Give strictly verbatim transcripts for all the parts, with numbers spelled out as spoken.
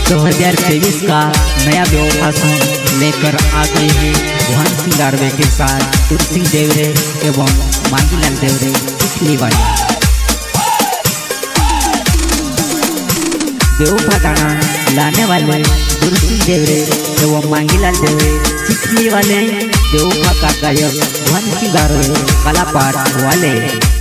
दो हजार तेईस का नया बेवफा सॉन्ग लेकर आ गए हैं मोहन सिंह गारवे के साथ तुलसी देवरे एवं मांगीलाल देवरे पिछली वाली। बेवफा गाना लाने वाले तुलसी देवरे एवं मांगीलाल देवरे पिछली वाले बेवफा का गायक मोहन सिंह गारवे कलापाठ वाले।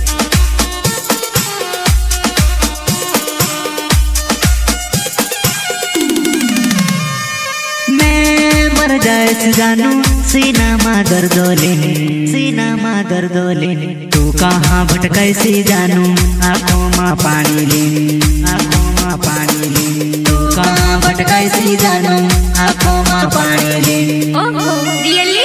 जानू सीना माँ दर्दोले सीना माँ दर्दोले तू कहाँ भटकाई सी जानू आँखों माँ पानी ले आँखों माँ पानी ले तू कहाँ भटकाई सी जानू आँखों माँ पानी ले। ओहो रियली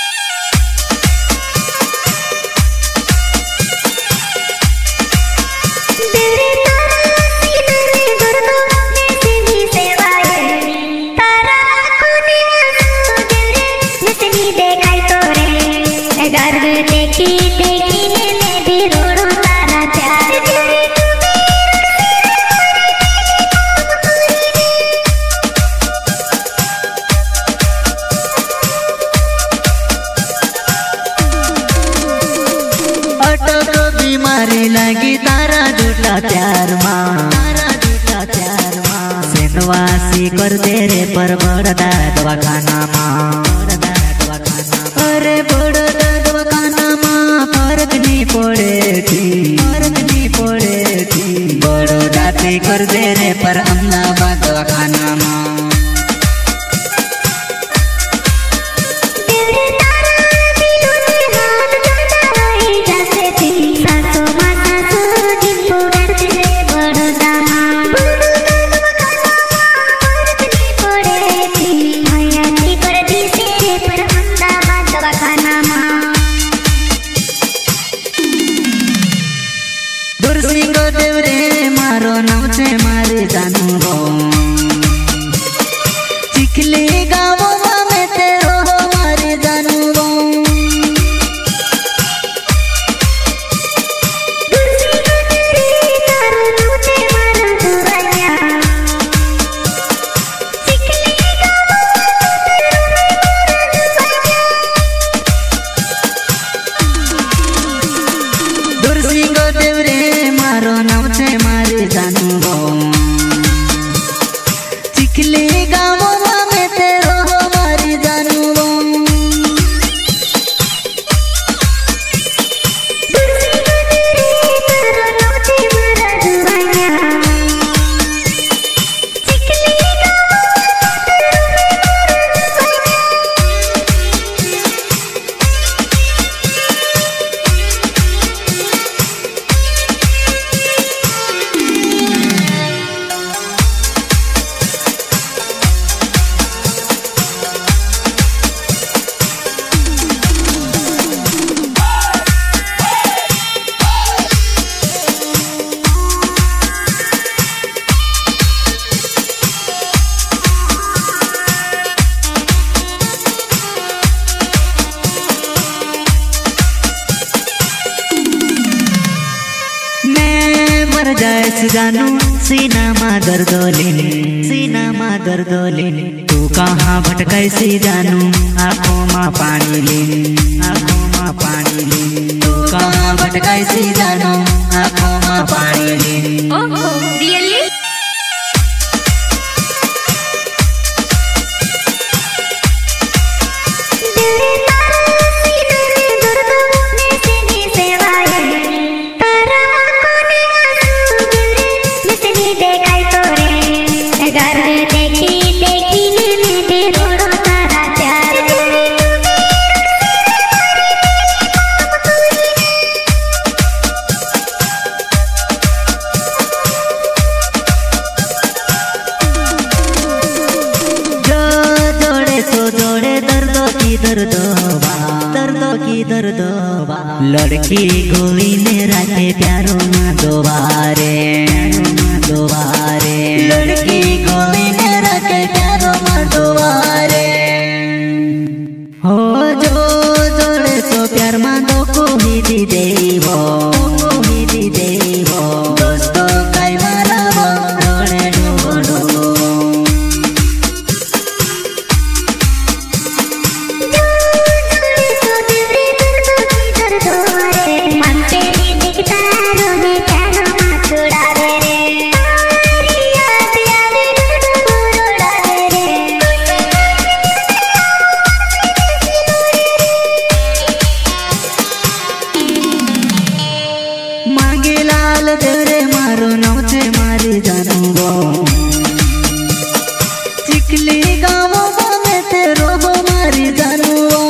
बीमारी लगी तारा झूठा प्यार माँ तारा झूठा प्यार माँ सेनवासी कर दे रे पर बड़दा दवाखाना माँ अरे बड़दा दवाखाना माँ फर्क नहीं पड़े थी फर्क नहीं पड़े थी बड़दा पे कर दे रे पर अहमदाबाद दवाखाना माँ। देवरे मारो नाम से मारे जानू हो चिखली गाँव में तेरो हो मारे जानू हो देवरे मारो नाम से मारे जानू हो चिखली गाँव में तेरो हो मारी जानू हो जैस जानू सीना माँ दर्दोले सीना माँ दर्दोले तू कहाँ भटकाई सी जानू आँखों माँ पानी ले आँखों माँ पानी ले तू कहाँ भटकाई सी जानू आँखों माँ पानी ले। ओहो रियली दर्दोबा दर्दों की दर्दोबा लड़की गोविंद राखे प्यारो ना दोबारे दोबारे लड़की गोविंद राखे प्यारो ना दोबारे हो जो जोड़े तो प्यार मा दो को ही दी देवो को ही दी देवो दोस्तों कई मारा वो रोने डूबो मांगे लाल देवरे मारो नौचे मारी जानू गो चिखली गाँव में तेरो गो मारी जानू गो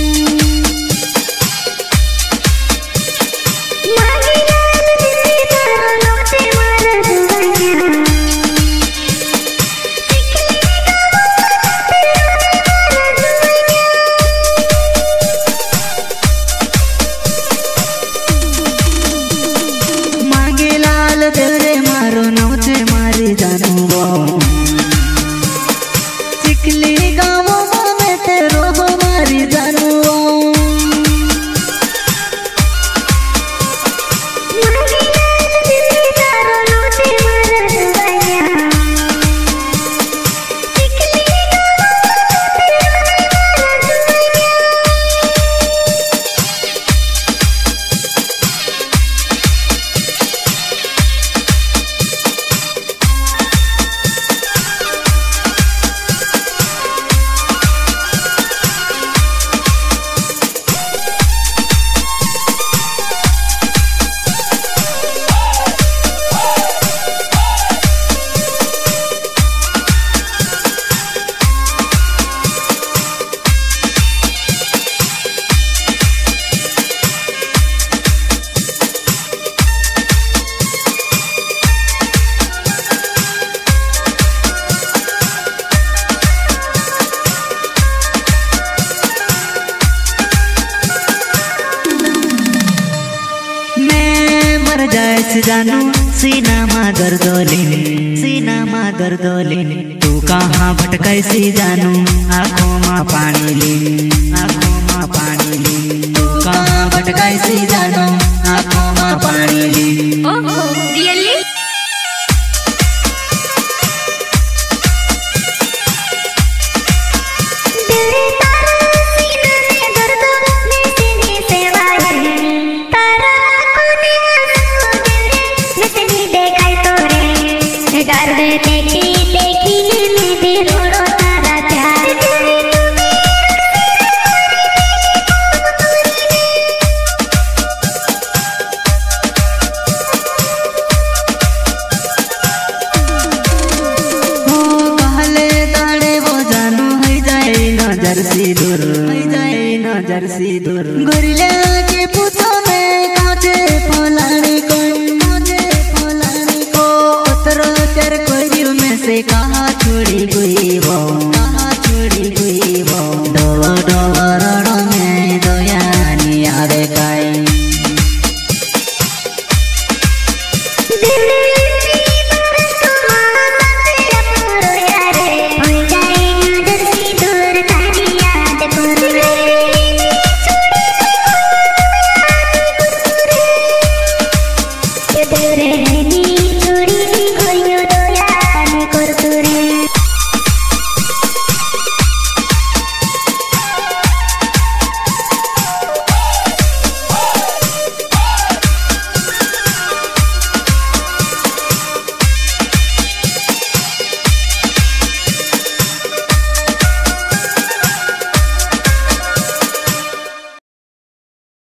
देवरे मारो नौचे मारी जानू गो चिखली गाँव में तेरो गो मारी जानू गो जैस जानू सीना मा दर्दोलिन सीना मा दर्दोलिन तू कहाँ भटकैसी जानू आँखों मा पानी लिन आँखों मा पानी लिन तू कहाँ भटकैसी जानू आँखों मा पानी लिन ओहो रियली देखी देखी मैं भी रोड़ो तारा प्यार हो कहले ताड़े वो जानू है जाए नजर सी दूर है जाए नजर सी दूर गोरिल्ला के पूछो में काचे फलाने को काचे फलाने को उतरो कर कोई में से कहा छोड़ी गई वो कहा छोड़ी गई वो दो दो वरणों में दो यानी आवे काई दूर है नी